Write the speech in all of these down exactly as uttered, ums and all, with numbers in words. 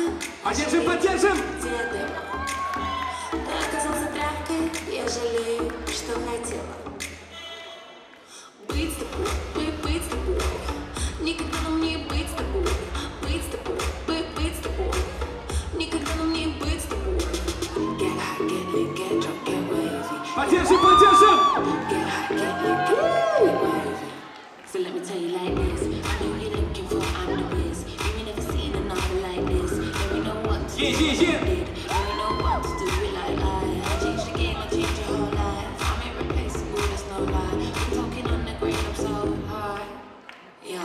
Поддержим, поддержим! Ты оказался тряпкой, я жалею, что хотела быть с тобой, быть, быть с тобой. Никогда нам не быть с тобой, быть с тобой, быть, быть с тобой. Никогда нам не быть с тобой. Get high, get lit, get drunk, get wavy. Поддержим, поддержим! Get high, get lit, get drunk, get wavy. So let me tell you like this. I know you're looking for underwears. You ain't never seen another like this. And we know what to Yeah, do. yeah, yeah. And we know what to do. We like lie. I changed the game, I changed your whole life. I'm irreplaceable, there's no lie. I'm talking on the green, I'm so high. Yeah.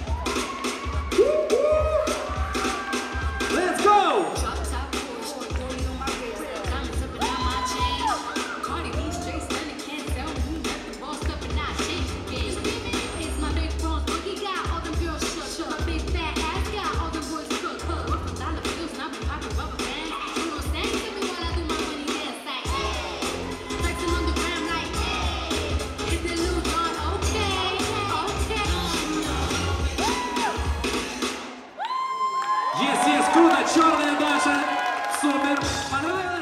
Let's go! Drop top Porsche, rolling on my wrist, diamonds up and down my chain. Cardi B straight stunning, can't tell me nothing. Bossed up and I changed the game. It's my big bronze boogie, got all them girls shook. Shook my big fat ass, got all them boys cooked. Work from dollar bills and I be popping rubber bands. You gon' stand to me while I do my money dance like, hey. Flexing on the gram like, hey. Is the Lil Jon okay? Okay. Yes, yes, круто, черная Даша, супер, понравилось?